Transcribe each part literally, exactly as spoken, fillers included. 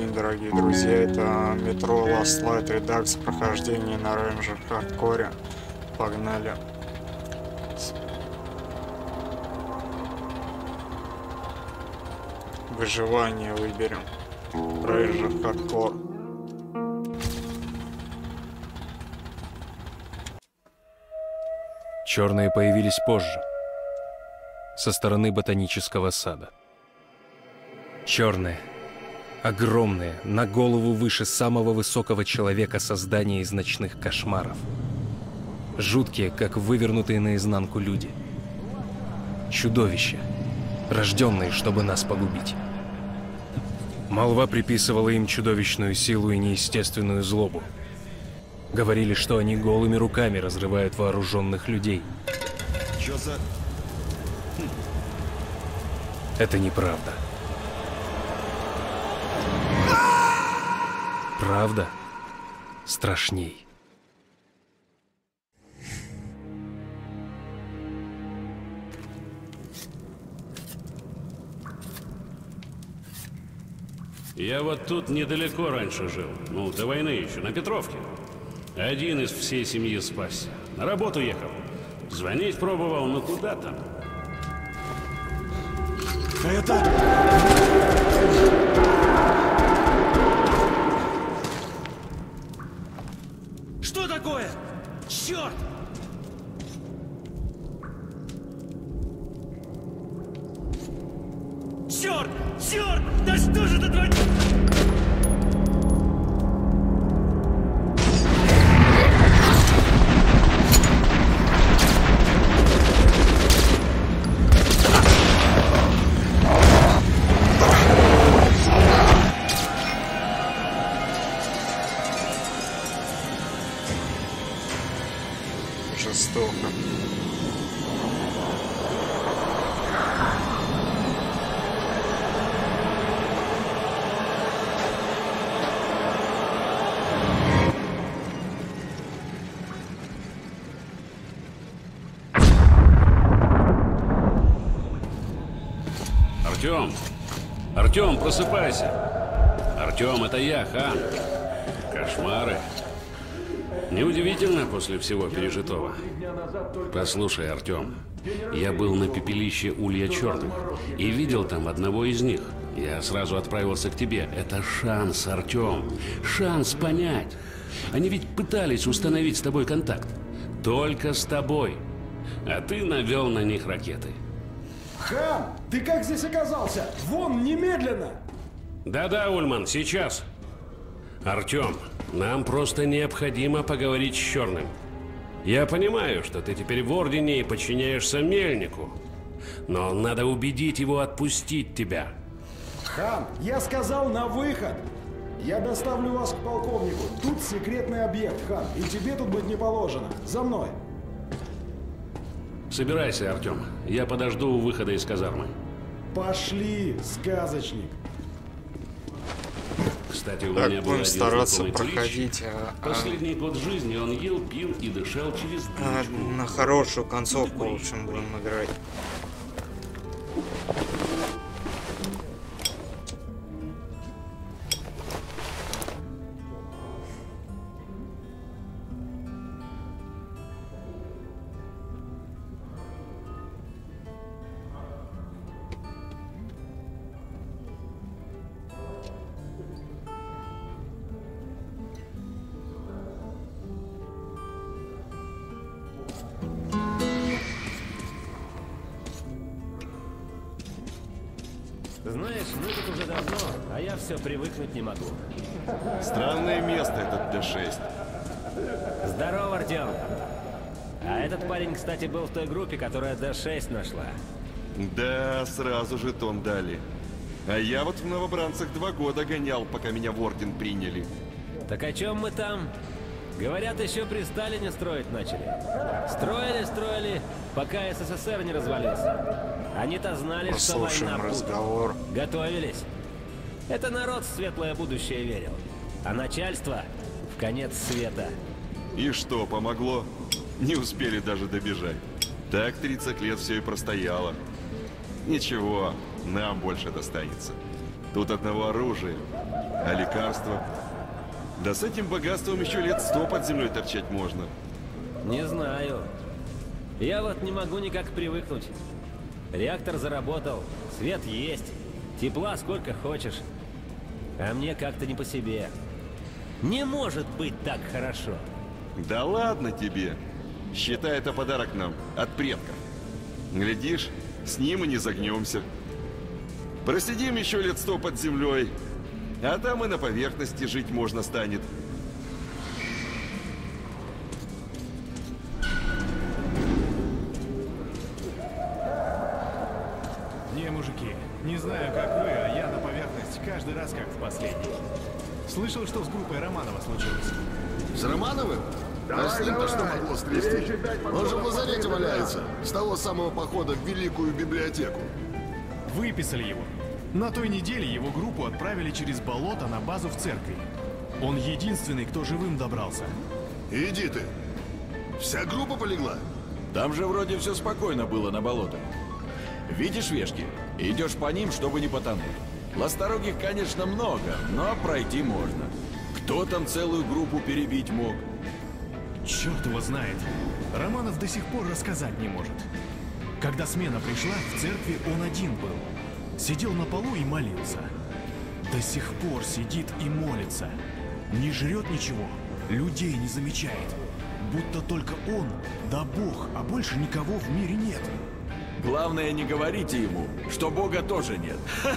день, дорогие друзья, это метро Last Light Redux, прохождение на Ranger хардкоре. Погнали. Выживание выберем. Ranger хардкор. Черные появились позже, со стороны ботанического сада. Черные, огромные, на голову выше самого высокого человека создания из ночных кошмаров. Жуткие, как вывернутые наизнанку люди. Чудовища, рожденные, чтобы нас погубить. Молва приписывала им чудовищную силу и неестественную злобу. Говорили, что они голыми руками разрывают вооруженных людей. Чё за... Это неправда. Правда страшней. Я вот тут недалеко раньше жил. Ну, до войны еще, на Петровке. Один из всей семьи спасся. На работу ехал. Звонить пробовал, но куда там? Это... Что такое? Черт! Черт! Черт! Да что же это творится? Жестоко. Артем! Артем, просыпайся! Артем, это я, Хан. Кошмары. Неудивительно после всего пережитого. Послушай, Артем, я был на пепелище Улья Черных и видел там одного из них. Я сразу отправился к тебе. Это шанс, Артем. Шанс понять. Они ведь пытались установить с тобой контакт. Только с тобой. А ты навел на них ракеты. Хан, ты как здесь оказался? Вон, немедленно! Да-да, Ульман, сейчас. Артем, нам просто необходимо поговорить с Черным. Я понимаю, что ты теперь в Ордене и подчиняешься Мельнику. Но надо убедить его отпустить тебя. Хан, я сказал на выход! Я доставлю вас к полковнику. Тут секретный объект, Хан, и тебе тут быть не положено. За мной! Собирайся, Артем. Я подожду у выхода из казармы. Пошли, сказочник! Кстати, у Так, меня был будем один стараться знакомый проходить клич. а, Последний год жизни он ел, пил и дышал через а, дырочку. на хорошую концовку, в общем, будем играть. Знаешь, мы тут уже давно, а я все привыкнуть не могу. Странное место этот Д шесть. Здорово, Артем. А этот парень, кстати, был в той группе, которая Д шесть нашла. Да, сразу же тон дали. А я вот в новобранцах два года гонял, пока меня в Орден приняли. Так о чем мы там? Говорят, еще при Сталине строить начали. Строили, строили, пока СССР не развалился. Они-то знали, что война Послушаем будет. разговор. Готовились. Это народ в светлое будущее верил. А начальство в конец света. И что, помогло? Не успели даже добежать. Так тридцать лет все и простояло. Ничего, нам больше достанется. Тут одного оружия А лекарства? Да с этим богатством еще лет сто под землей торчать можно. Не знаю. Я вот не могу никак привыкнуть. Реактор заработал, свет есть, тепла сколько хочешь. А мне как-то не по себе. Не может быть так хорошо. Да ладно тебе. Считай, это подарок нам от предков. Глядишь, с ним и не загнемся. Просидим еще лет сто под землей, а там и на поверхности жить можно станет. Не, мужики, не знаю, как вы, а я на поверхность каждый раз как в последний. Слышал, что с группой Романова случилось? С Романовым? А с ним-то что могло стрясти? Он же в лазарете валяется, с того самого похода в Великую библиотеку. Выписали его. На той неделе его группу отправили через болото на базу в церкви. Он единственный, кто живым добрался. Иди ты. Вся группа полегла? Там же вроде все спокойно было на болотах. Видишь вешки? Идешь по ним, чтобы не потонуть. Ласторогих, конечно, много, но пройти можно. Кто там целую группу перебить мог? Черт его знает. Романов до сих пор рассказать не может. Когда смена пришла, в церкви он один был. Сидел на полу и молился. До сих пор сидит и молится. Не жрет ничего, людей не замечает. Будто только он, да Бог, а больше никого в мире нет. Главное, не говорите ему, что Бога тоже нет.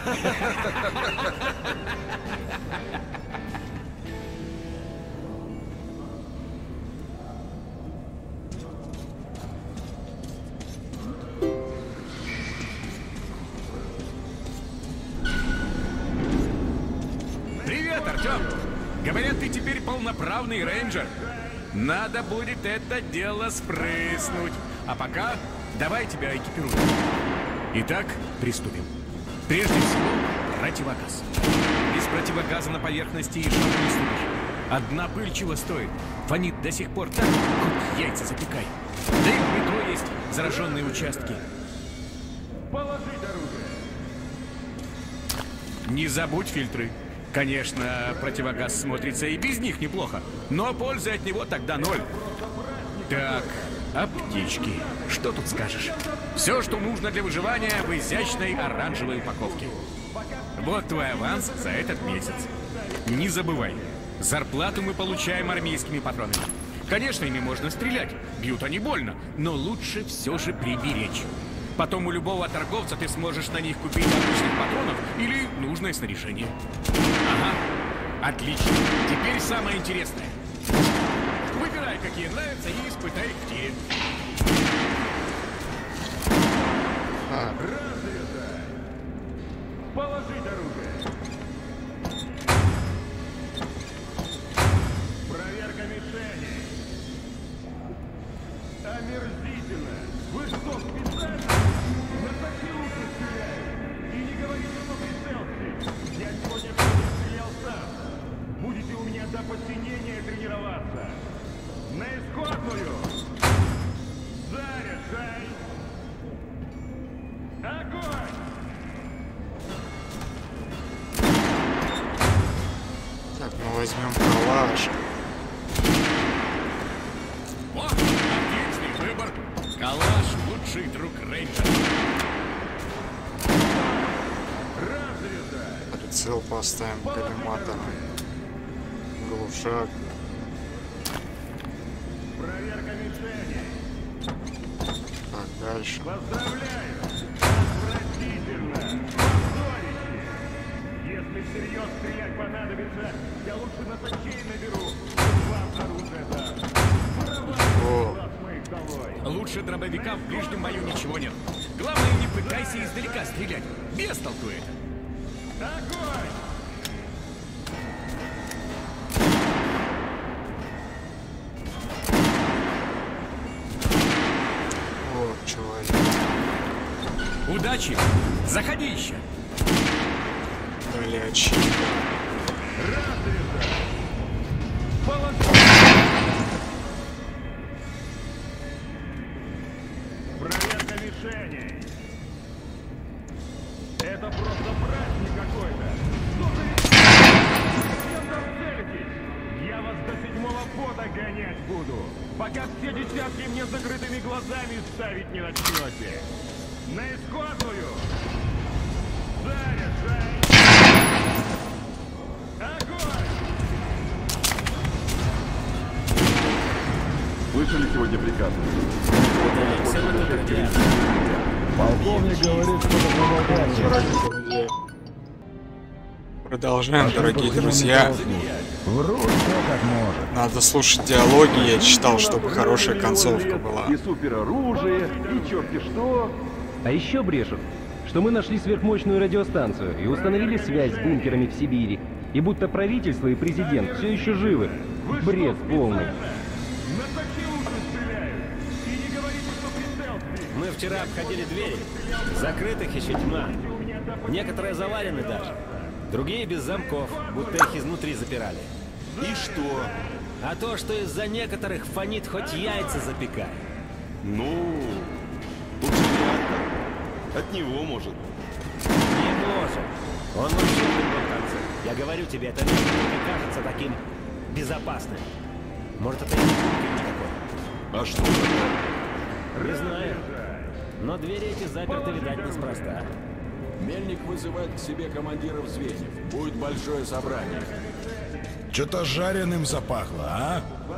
Привет, Артем! Говорят, ты теперь полноправный рейнджер. Надо будет это дело спрыснуть. А пока давай тебя экипируем. Итак, приступим. Прежде всего, противогаз. Без противогаза на поверхности и шагу не ступишь. Одна пыль чего стоит? Фонит до сих пор так, хоть яйца запекай. Да и в метро есть зараженные участки. Положить оружие. Не забудь фильтры. Конечно, противогаз смотрится и без них неплохо, но пользы от него тогда ноль. Так, аптечки. Что тут скажешь? Все, что нужно для выживания в изящной оранжевой упаковке. Вот твой аванс за этот месяц. Не забывай, зарплату мы получаем армейскими патронами. Конечно, ими можно стрелять, бьют они больно, но лучше все же приберечь. Потом у любого торговца ты сможешь на них купить обычных патронов или нужное снаряжение. Ага, отлично. Теперь самое интересное. Выбирай, какие нравятся, и испытай их в тире. А. Разрезай. Положить оружие. Проверка мишени. Омерзительно. Вы что, специально? На такие лучше стреляют. И не говорите, что прицелки. Я сегодня тоже стрелял сам. Будете у меня до посинения тренироваться. На исходную. Заряжай. Огонь! Так, ну возьмем калаш. О, отличный выбор. Калаш — лучший друг рейнджера. Разрезай. Прицел поставим коллиматором. Глушак. Проверка мишени. Так, дальше. Поздравляю! Отвратительно! Позорище! Если всерьез стрелять понадобится, я лучше на точей наберу. Вам оружие даст. О. Глаз моих долой. Лучше дробовика в ближнем бою ничего нет. Главное, не пытайся издалека стрелять. Без толку это. Огонь! О, человек. Удачи! Заходи еще! Горячий. Разрезай! Положи! Проверка мишеней! Это просто праздник какой-то! Что за... гонять буду, пока все десятки мне закрытыми глазами ставить не начнете. На исходную! Заряжай! Огонь! Слышали сегодня приказ? Полковник говорит, что это Продолжаем, дорогие друзья. Врут все как может. Надо слушать диалоги, я читал, чтобы хорошая концовка была. И супероружие, и черти что. А еще брешут, что мы нашли сверхмощную радиостанцию и установили связь с бункерами в Сибири. И будто правительство и президент все еще живы. Бред полный. Мы вчера обходили двери. Закрытых еще тьма. Некоторые заварены даже. Другие без замков, будто их изнутри запирали. И что? А то, что из-за некоторых фонит хоть яйца запекай. Ну, тут же реактор. От него может. Не может. Он вообще в другом конце. Я говорю тебе, это место мне кажется таким безопасным. Может, это и не бункер никакой. А что такое? Не знаю. Но двери эти заперты, видать, неспроста. Мельник вызывает к себе командиров звеньев. Будет большое собрание. Что-то жареным запахло, а?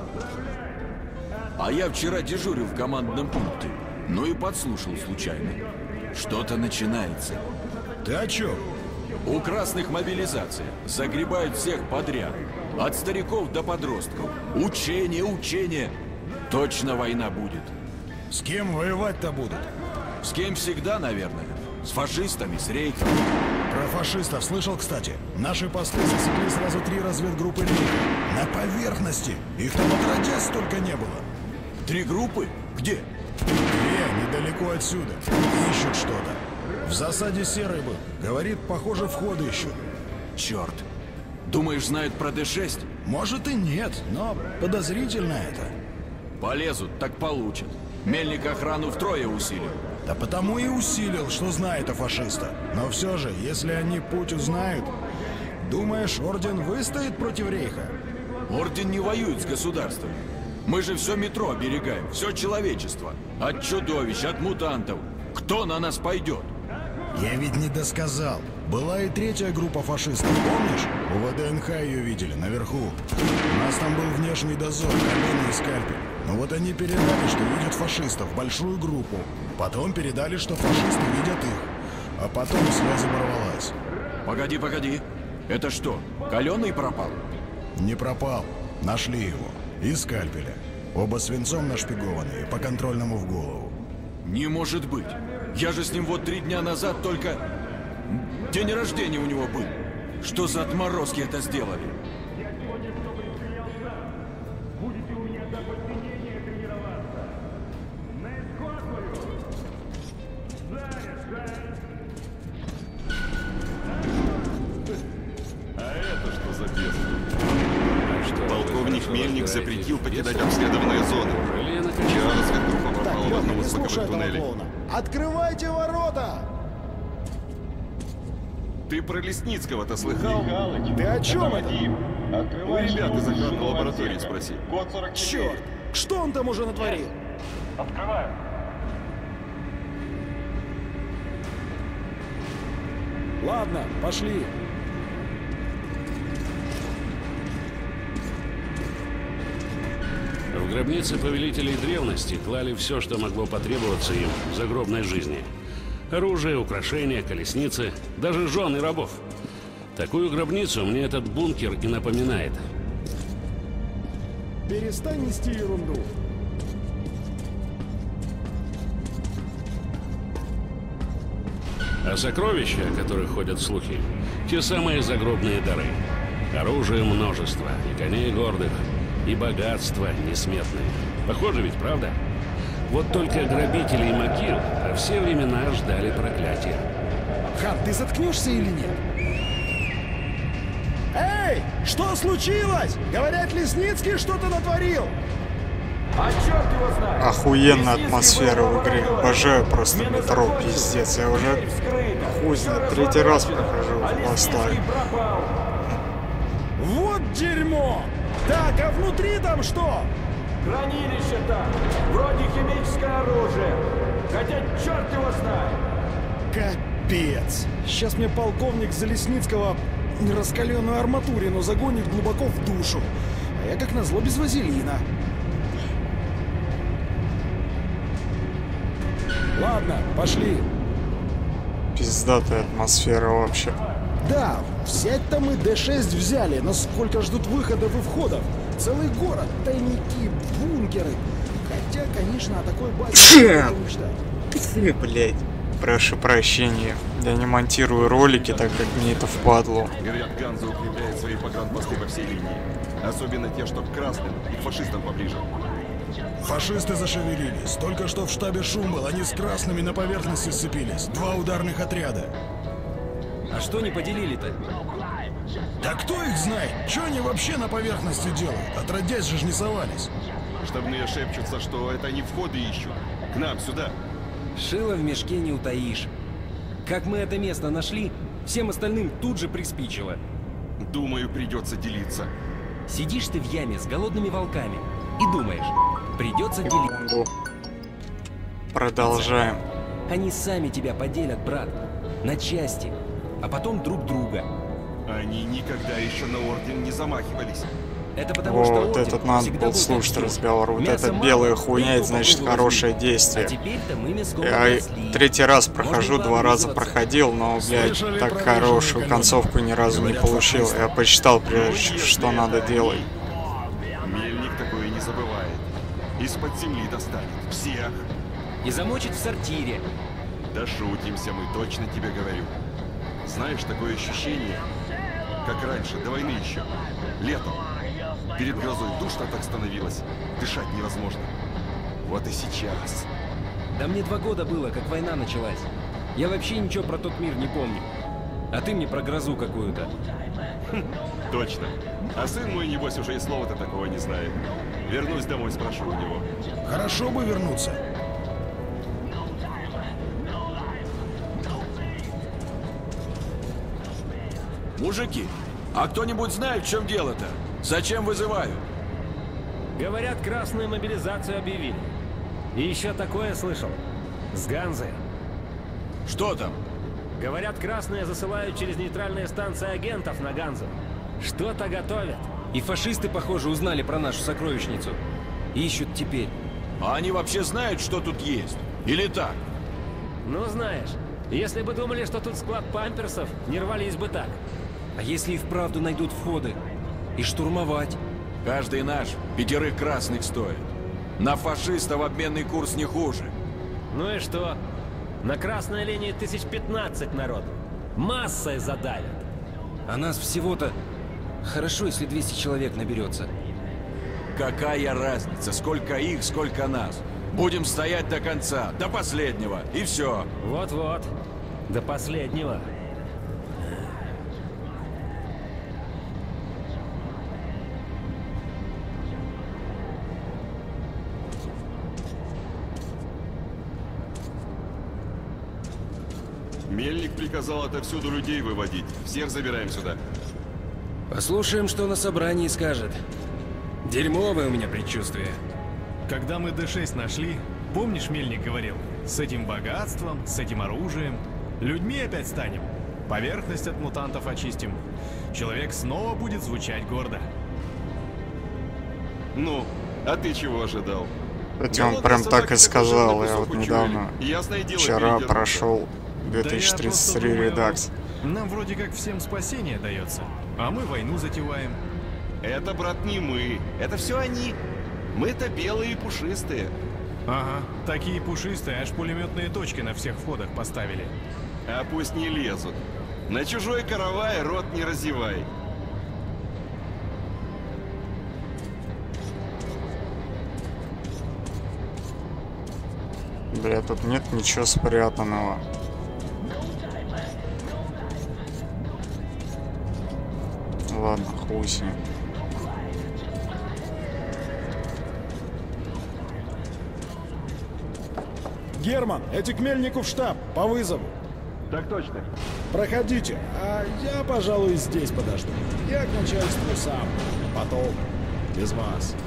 А я вчера дежурил в командном пункте. Ну и подслушал случайно. Что-то начинается. Ты о чем? У красных мобилизация. Загребают всех подряд. От стариков до подростков. Учение, учение. Точно война будет. С кем воевать-то будут? С кем всегда, наверное. С фашистами, с рейхом. Про фашистов слышал, кстати. Наши посты засекли сразу три разведгруппы рейха. На поверхности. Их там отродясь столько не было. Три группы? Где? Две, недалеко отсюда. Ищут что-то. В засаде серый был. Говорит, похоже, вход ищут. Черт. Думаешь, знают про Д шесть? Может и нет, но подозрительно это. Полезут, так получат. Мельник охрану втрое усилил. Да потому и усилил, что знает о фашистах. Но все же, если они путь узнают, думаешь, Орден выстоит против рейха? Орден не воюет с государством. Мы же все метро оберегаем, все человечество. От чудовищ, от мутантов. Кто на нас пойдет? Я ведь не досказал. Была и третья группа фашистов, помнишь? У вэ дэ эн ха ее видели, наверху. У нас там был внешний дозор, колено и скальпель. Но вот они передали, что видят фашистов, большую группу. Потом передали, что фашисты видят их. А потом связь оборвалась. Погоди, погоди. Это что, Каленый пропал? Не пропал. Нашли его. И скальпеля. Оба свинцом нашпигованные, по контрольному в голову. Не может быть. Я же с ним вот три дня назад только... День рождения у него был. Что за отморозки это сделали? А это что за бес? Полковник Мельник запретил покидать обследованные зоны. Вчера разведгруппа пропала в одном из боковых туннелей. Открывайте ворота! Ты про Лесницкого-то слыхал? Ты о чем это? У ребят из охранной лаборатории спроси. Черт! Что он там уже натворил? Открываю. Ладно, пошли. В гробнице повелителей древности клали все, что могло потребоваться им в загробной жизни. Оружие, украшения, колесницы, даже жены рабов. Такую гробницу мне этот бункер и напоминает. Перестань нести ерунду. А сокровища, о которых ходят слухи, те самые загробные дары. Оружие множество, и коней гордых, и богатства несметные. Похоже ведь, правда? Вот только грабители и могил во все времена ждали проклятия. Хан, ты заткнешься или нет? Эй, что случилось? Говорят, Лесницкий что-то натворил. А черт его знает! Охуенная атмосфера в игре. Обожаю просто метро, пиздец. Я уже хуй знает, третий раз прохожу в Last Light. Вот дерьмо! Так, а внутри там что? Хранилище там. Вроде химическое оружие. Хотя черт его знает. Капец. Сейчас мне полковник Залесницкого раскаленную арматурину загонит глубоко в душу. А я как назло без вазелина. Ладно, пошли. Пиздатая атмосфера вообще. Да, взять-то мы Д шесть взяли, но сколько ждут выходов и входов? Целый город, тайники, бункеры. Хотя, конечно, о такой базе не мечтать. Блять. Прошу прощения. Я не монтирую ролики, так как мне это впадло. Говорят, Ганза укрепляет свои погранпосты по всей линии. Особенно те, что к красным и к фашистам поближе. Фашисты зашевелились. Только что в штабе шум был, они с красными на поверхности сцепились. Два ударных отряда. А что не поделили-то? Да кто их знает? Что они вообще на поверхности делают? Отродясь же ж не совались. Штабные шепчутся, что это они входы ищут. К нам, сюда. Шило в мешке не утаишь. Как мы это место нашли, всем остальным тут же приспичило. Думаю, придется делиться. Сидишь ты в яме с голодными волками и думаешь, придется делиться. Продолжаем. Они сами тебя поделят, брат, на части, а потом друг друга. Они никогда еще на орден не замахивались. Это потому, что Вот этот надо было слушать разговор. Вот эта белая хуйня, это значит хорошее действие. Я третий раз прохожу, два раза проходил, но, блядь, так хорошую концовку ни разу не получил. Я почитал, прежде что надо делать. Мельник такое не забывает. Из-под земли достанет всех. И замочит в сортире. Да шутимся мы, точно тебе говорю. Знаешь, такое ощущение, как раньше, до войны еще, летом. Перед грозой душно так становилось, дышать невозможно. Вот и сейчас. Да мне два года было, как война началась. Я вообще ничего про тот мир не помню. А ты мне про грозу какую-то. Хм, точно. А сын мой, небось, уже и слова-то такого не знает. Вернусь домой, спрошу у него. Хорошо бы вернуться. Мужики, а кто-нибудь знает, в чем дело-то? Зачем вызываю? Говорят, красную мобилизацию объявили. И еще такое слышал. С Ганзой. Что там? Говорят, красные засылают через нейтральные станции агентов на Ганзу. Что-то готовят. И фашисты, похоже, узнали про нашу сокровищницу. Ищут теперь. А они вообще знают, что тут есть? Или так? Ну, знаешь, если бы думали, что тут склад памперсов, не рвались бы так. А если и вправду найдут входы? И штурмовать? Каждый наш пятерых красных стоит. На фашистов обменный курс не хуже. Ну и что? На красной линии тысяч пятнадцать народу. Массой задавят. А нас всего-то... Хорошо, если двести человек наберется. Какая разница, сколько их, сколько нас? Будем стоять до конца, до последнего, и все. Вот-вот, до последнего. Мельник приказал отовсюду людей выводить. Всех забираем сюда. Послушаем, что на собрании скажет. Дерьмовое у меня предчувствие. Когда мы Д шесть нашли, помнишь, Мельник говорил, с этим богатством, с этим оружием, людьми опять станем, поверхность от мутантов очистим. Человек снова будет звучать гордо. Ну, а ты чего ожидал? Кстати, он прям так и сказал. Я вот недавно, вчера прошел две тысячи тридцать три редакс. Нам вроде как всем спасение дается, а мы войну затеваем. Это, брат, не мы. Это все они. Мы-то белые и пушистые. Ага, такие пушистые, аж пулеметные точки на всех входах поставили. А пусть не лезут. На чужой каравай рот не разевай. Бля, тут нет ничего спрятанного. Ладно, хуй с ним. Герман, эти к Мельнику в штаб, по вызову. Так точно. Проходите, а я, пожалуй, здесь подожду. Я к начальству сам, потом. Без вас.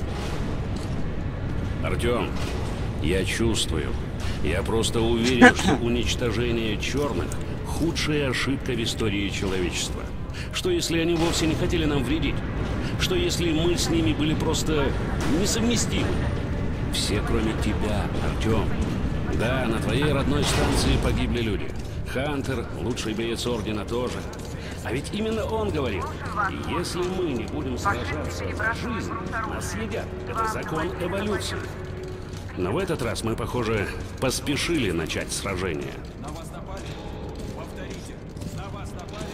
Артем, я чувствую. Я просто уверен, что уничтожение черных – худшая ошибка в истории человечества. Что если они вовсе не хотели нам вредить? Что если мы с ними были просто несовместимы? Все, кроме тебя, Артем. Да, на твоей родной станции погибли люди. Хантер, лучший боец Ордена, тоже. А ведь именно он говорил, если мы не будем сражаться за жизнь, нас съедят. Это закон эволюции. Но в этот раз мы, похоже, поспешили начать сражение. На вас напали? Повторите. На вас напали?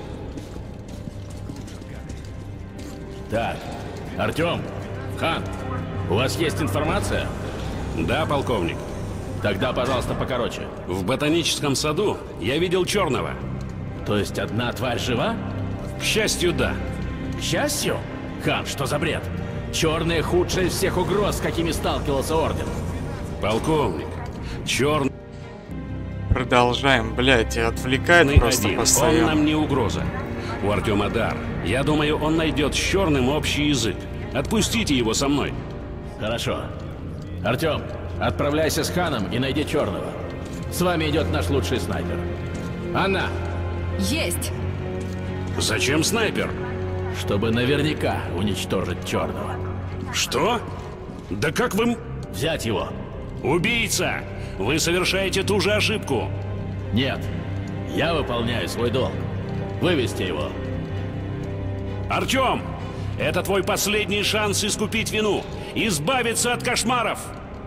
Так, Артем, Хан, у вас есть информация? Да, полковник. Тогда, пожалуйста, покороче. В ботаническом саду я видел черного. То есть одна тварь жива? К счастью, да. К счастью? Хан, что за бред? Черные худшие из всех угроз, с какими сталкивался Орден. Полковник, черный... Продолжаем, блядь, и отвлекает просто один. постоянно. Он нам не угроза. У Артема дар. Я думаю, он найдет с черным общий язык. Отпустите его со мной. Хорошо. Артем, отправляйся с Ханом и найди черного. С вами идет наш лучший снайпер. Анна! Есть! Зачем снайпер? Чтобы наверняка уничтожить черного. Что? Да как вы... Взять его! Убийца! Вы совершаете ту же ошибку. Нет. Я выполняю свой долг. Вывести его. Артем! Это твой последний шанс искупить вину. Избавиться от кошмаров.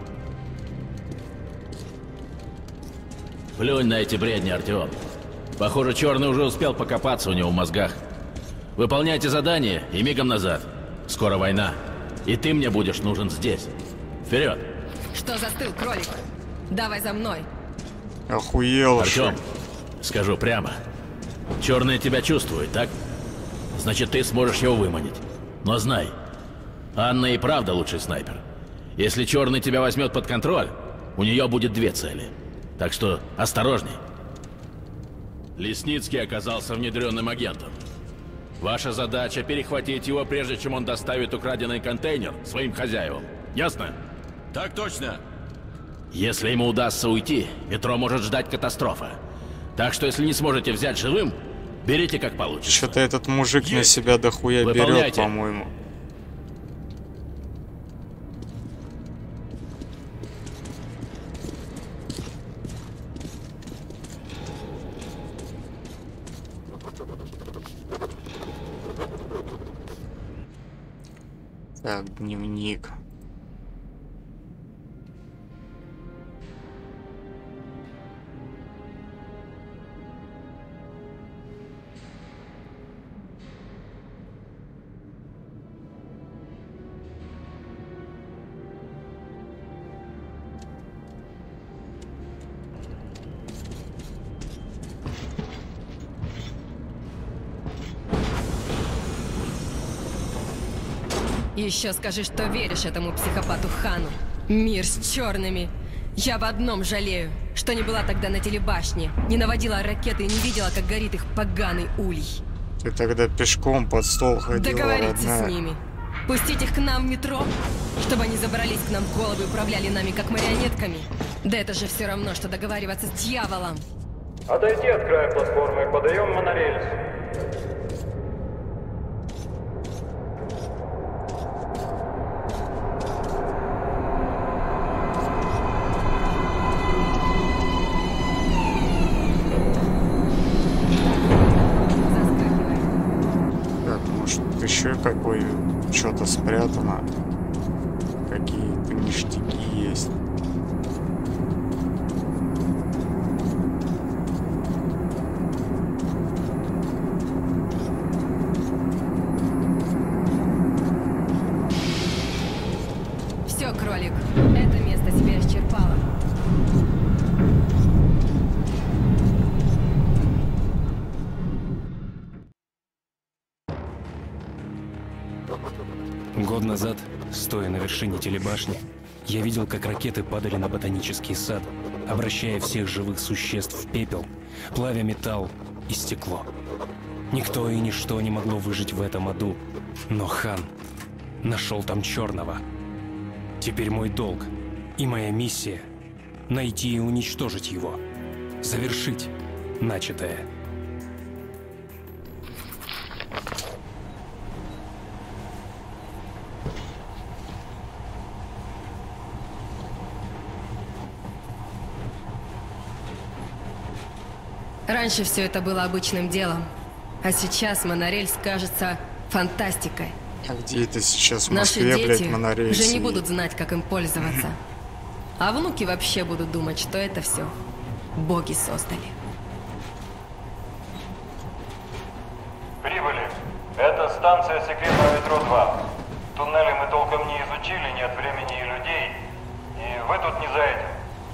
Плюнь на эти бредни, Артем. Похоже, черный уже успел покопаться у него в мозгах. Выполняйте задание и мигом назад. Скоро война. И ты мне будешь нужен здесь. Вперед! Что застыл, кролик? Давай за мной. Охуел. Артем, скажу прямо. Черный тебя чувствует, так? Значит, ты сможешь его выманить. Но знай, Анна и правда лучший снайпер. Если черный тебя возьмет под контроль, у нее будет две цели. Так что осторожней. Лесницкий оказался внедренным агентом. Ваша задача перехватить его, прежде чем он доставит украденный контейнер своим хозяевам. Ясно? Так точно. Если ему удастся уйти, метро может ждать катастрофа. Так что, если не сможете взять живым, берите как получится. Что-то этот мужик Есть. на себя дохуя берет, по-моему. Так, дневник. Еще скажи, что веришь этому психопату Хану. Мир с черными. Я в одном жалею, что не была тогда на телебашне, не наводила ракеты и не видела, как горит их поганый улей. Ты тогда пешком под стол ходила, Договориться родная. с ними. Пустить их к нам в метро, чтобы они забрались к нам в головы и управляли нами как марионетками. Да это же все равно, что договариваться с дьяволом. Отойди от края платформы, подаем монорельс. Еще какой что-то спрятано, какие-то ништяки есть. Все, кролик, это место себя исчерпало. Год назад, стоя на вершине телебашни, я видел, как ракеты падали на ботанический сад, обращая всех живых существ в пепел, плавя металл и стекло. Никто и ничто не могло выжить в этом аду, но Хан нашел там черного. Теперь мой долг и моя миссия — найти и уничтожить его. Завершить начатое. Раньше все это было обычным делом, а сейчас монорельс кажется фантастикой. А где это сейчас в Наши Москве, дети блядь, монорельс? уже не будут знать, как им пользоваться. А внуки вообще будут думать, что это все боги создали. Прибыли. Это станция секретного метро два. Туннели мы толком не изучили, нет времени и людей. И вы тут не за этим.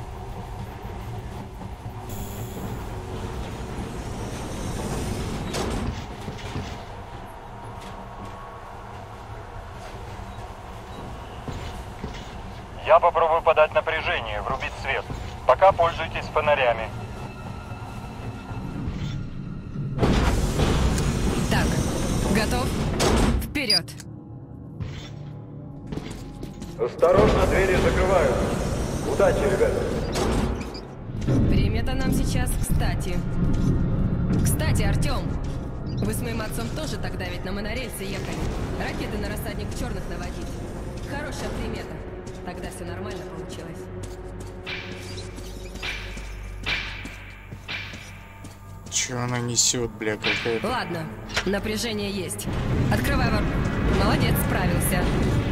Я попробую подать напряжение, врубить свет. Пока пользуйтесь фонарями. Так, готов? Вперед! Осторожно, двери закрывают. Удачи, ребята. Время-то нам сейчас кстати. Кстати, Артем, вы с моим отцом тоже тогда ведь на монорельсе ехали. Ракеты на рассадник черных наводить. Хорошая примета. Тогда все нормально получилось. Че она несет, бля, какая-то? Ладно, напряжение есть. Открывай вор. Молодец, справился.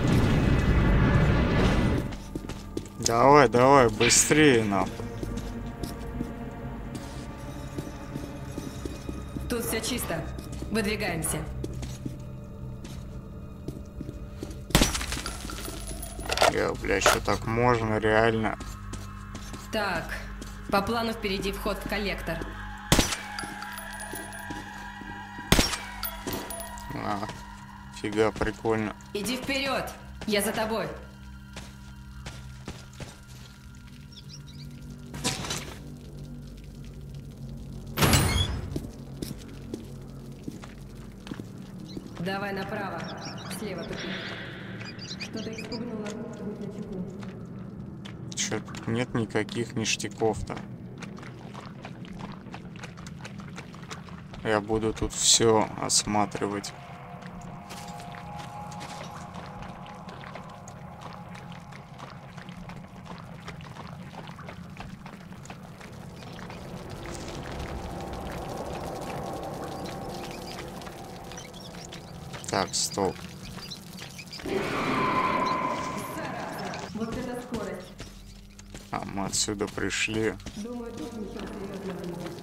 Давай, давай, быстрее нам. Тут все чисто. Выдвигаемся. Я, бля, что так можно, реально? Так, по плану впереди вход в коллектор. А, фига, прикольно. Иди вперед, я за тобой. Давай направо, слева тупик. Что-то испугнуло. Чё, тут нет никаких ништяков-то. Я буду тут все осматривать. Так, стоп. Вот это скорость. А, мы отсюда пришли. Думаю, тут ничего серьезного нет.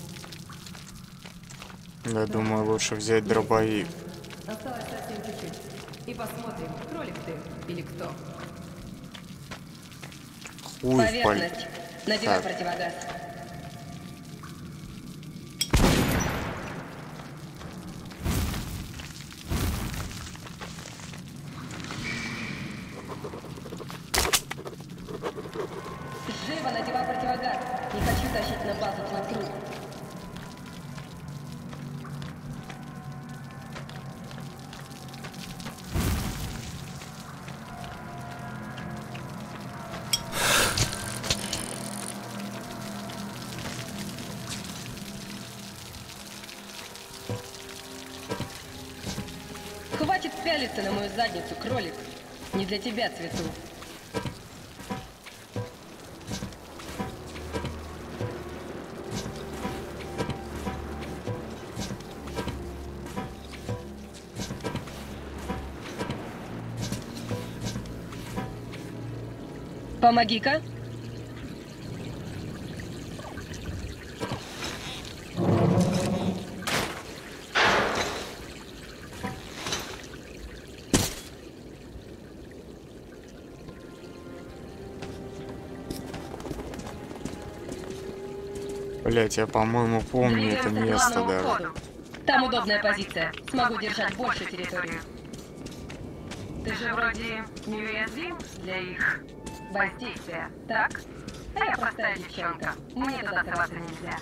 Я думаю, лучше взять дробовик. Осталось совсем чуть-чуть. И посмотрим, кролик ты или кто. Хуй в поле. Поверхность. Надевай Так. противогаз. Живо надевай противогаз. Не хочу тащить на базу твой труп. Хватит пялиться на мою задницу, кролик. Не для тебя цвету. Помоги-ка. Блять, я, по-моему, помню это место даже. Там удобная позиция. Смогу держать больше территорию. Ты же вроде неуязвим для их воздействия, так? А я простая девчонка. Мне туда соваться нельзя.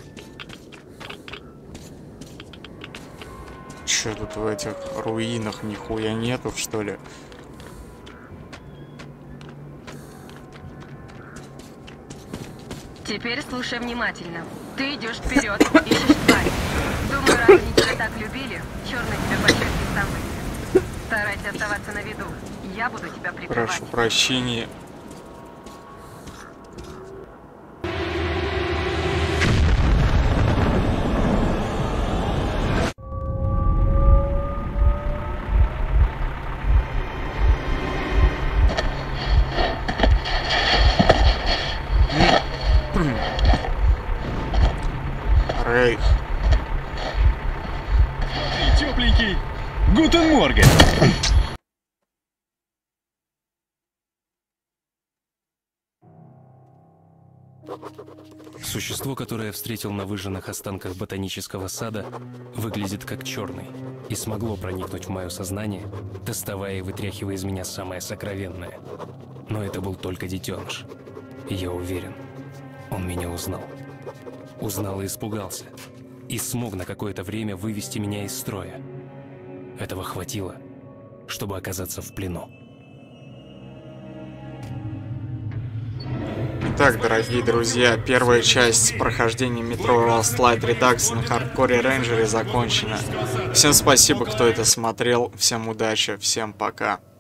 Че тут в этих руинах нихуя нету, что ли? Теперь слушай внимательно. Ты идешь вперед, ищешь тварь. Думаю, раз они тебя так любили, черный тебя по счастью сам выйдет. Старайся оставаться на виду. Я буду тебя прикрывать. Прошу прощения. Рейх. Тепленький. Гутен Морген. Существо, которое я встретил на выжженных останках ботанического сада, выглядит как черный и смогло проникнуть в мое сознание, доставая и вытряхивая из меня самое сокровенное. Но это был только детеныш. И я уверен, он меня узнал. Узнал и испугался. И смог на какое-то время вывести меня из строя. Этого хватило, чтобы оказаться в плену. Итак, дорогие друзья, первая часть прохождения метро Last Light Redux на Hardcore Ranger закончена. Всем спасибо, кто это смотрел. Всем удачи, всем пока.